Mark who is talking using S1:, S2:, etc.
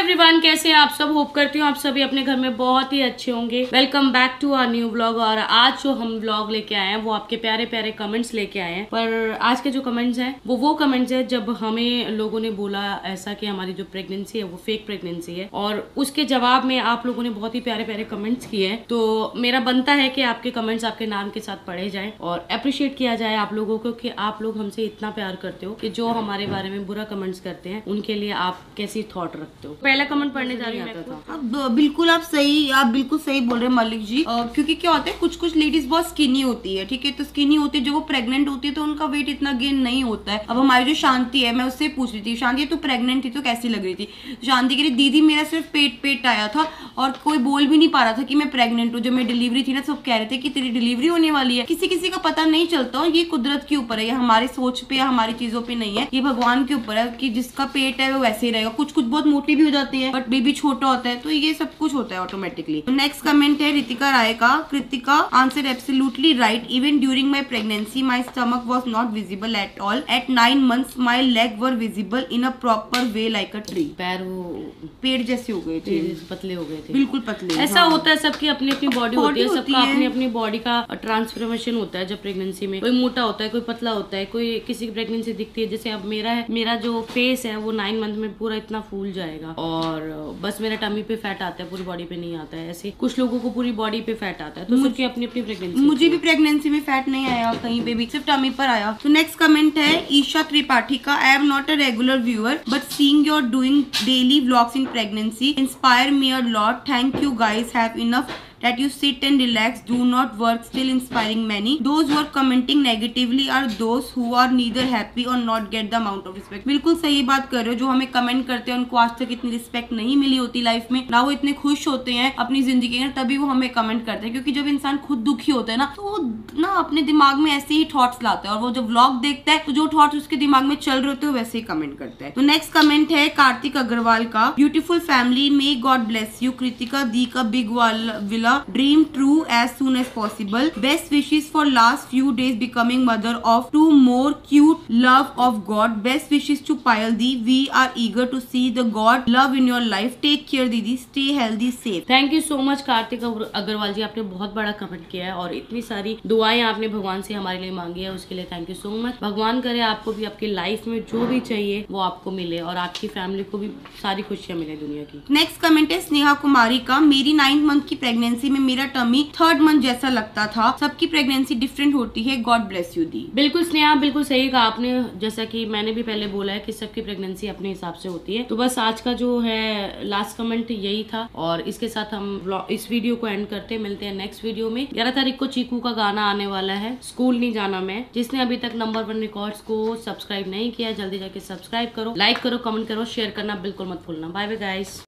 S1: Everyone, कैसे हैं आप सब। होप करती हूँ आप सभी अपने घर में बहुत ही अच्छे होंगे। Welcome back to our new vlog. और आज जो हम व्लॉग लेके आए हैं वो आपके प्यारे प्यारे कमेंट्स लेके आए हैं। पर आज के जो कमेंट्स हैं वो कमेंट्स है जब हमें लोगों ने बोला ऐसा कि हमारी जो प्रेगनेंसी है वो फेक प्रेगनेंसी है, और उसके जवाब में आप लोगों ने बहुत ही प्यारे प्यारे कमेंट्स किए हैं। तो मेरा बनता है कि आपके कमेंट्स आपके नाम के साथ पढ़े जाए और अप्रिशिएट किया जाए आप लोगों को कि आप लोग हमसे इतना प्यार करते हो कि जो हमारे बारे में बुरा कमेंट्स करते हैं उनके लिए आप कैसी थॉट रखते हो। पहला कमेंट पढ़ने जा रही था।
S2: अब बिल्कुल आप बिल्कुल सही बोल रहे हैं मलिक जी। क्योंकि क्या होता है, कुछ लेडीज बहुत स्किनी होती है, ठीक है। तो स्किनी होती है, जो वो प्रेग्नेंट होती है तो उनका वेट इतना गेन नहीं होता है। अब हमारी जो शांति है, मैं उससे पूछ रही थी, शांति तू प्रेग्नेंट थी तो कैसी लग रही थी। शांति कह रही दीदी मेरा सिर्फ पेट आया था और कोई बोल भी नहीं पा रहा था कि मैं प्रेग्नेंट हूँ। जब मेरी डिलीवरी थी ना, सब कह रहे थे कि तेरी डिलीवरी होने वाली है। किसी किसी का पता नहीं चलता, और ये कुदरत के ऊपर है, ये हमारी सोच पे या हमारी चीजों पे नहीं है, ये भगवान के ऊपर है कि जिसका पेट है वो वैसे ही रहेगा। कुछ बहुत मोटी भी हो जाती है, बट बेबी छोटा होता है, तो ये सब कुछ होता है ऑटोमेटिकली। नेक्स्ट कमेंट है रितिका राय का। Kritika answer absolutely right. Even during my pregnancy my stomach was not visible at all. At 9 months my leg were visible in a proper way like a tree.
S1: पैर वो
S2: पेड़ जैसे हो गए थे,
S1: पतले हो गए थे,
S2: बिल्कुल पतले।
S1: ऐसा होता है, सबकी अपनी अपनी बॉडी होती है, सबका अपनी अपनी बॉडी का ट्रांसफॉर्मेशन होता है। जब प्रेगनेंसी में कोई मोटा होता है, कोई पतला होता है, कोई किसी की प्रेगनेंसी दिखती है। जैसे अब मेरा जो फेस है वो 9 month में पूरा इतना फूल जाएगा, और बस मेरा टमी पे फैट आता है, पूरी बॉडी पे नहीं आता है। ऐसे कुछ लोगों को पूरी बॉडी पे फैट आता है, तो सबकी अपनी अपनी प्रेगनेंसी।
S2: मुझे भी प्रेगनेंसी में फैट नहीं आया कहीं पे भी, सिर्फ टमी पर आया। तो नेक्स्ट कमेंट है ईशा त्रिपाठी का। I am not a regular viewer but seeing your doing daily vlogs in pregnancy inspire me a lot. Thank you guys, have enough that you sit and relax, do not work, still inspiring many. Those who are commenting negatively are those who are neither happy or not get the amount of respect. बिल्कुल सही बात कर रहे हो। जो हमें comment करते हैं उनको आज तक इतनी रिस्पेक्ट नहीं मिली होती लाइफ में, ना वो इतने खुश होते हैं अपनी जिंदगी में, तभी वो हमें कमेंट करते हैं। क्योंकि जब इंसान खुद दुखी होता है ना, तो वो ना अपने दिमाग में ऐसे ही थॉट्स लाता है, और वो जब व्लॉग देखता है तो जो थॉट्स उसके दिमाग में चल रहे होते हैं वैसे ही कमेंट करता है। तो नेक्स्ट कमेंट है कार्तिक अग्रवाल का। Beautiful family, may God bless you. Kritika di का big villa dream true as soon as possible. Best wishes for last few days becoming mother of 2 more cute love of God. Best wishes to Payal Di. We are eager to see the God love in your life. Take care दीदी, stay healthy, safe.
S1: Thank you so much Kartik Agarwal ji, आपने बहुत बड़ा comment किया है और इतनी सारी दुआएं आपने भगवान से हमारे लिए मांगी है, उसके लिए थैंक यू सो मच। भगवान करे आपको भी आपकी लाइफ में जो भी चाहिए वो आपको मिले, और आपकी फैमिली को भी सारी खुशियां मिले दुनिया की।
S2: नेक्स्ट कमेंट है स्नेहा कुमारी का। मेरी 9th month की प्रेगनेंसी में मेरा टमी 3rd month जैसा लगता था। सबकी प्रेगनेंसी डिफरेंट होती है। गॉड ब्लेस यू दी।
S1: बिल्कुल स्नेहा, बिल्कुल सही कहा आपने। जैसा कि मैंने भी पहले बोला है कि सबकी प्रेगनेंसी अपने हिसाब से होती है। तो बस आज का जो है लास्ट कमेंट यही था, और इसके साथ हम इस वीडियो को एंड करते हैं। मिलते हैं नेक्स्ट वीडियो में। 11 तारीख को चीकू का गाना आने वाला है, स्कूल नहीं जाना मैं। जिसने अभी तक नंबर 1 रिकॉर्ड्स को सब्सक्राइब नहीं किया, जल्दी जाके सब्सक्राइब करो, लाइक करो, कमेंट करो, शेयर करना बिल्कुल मत भूलना। Bye bye guys.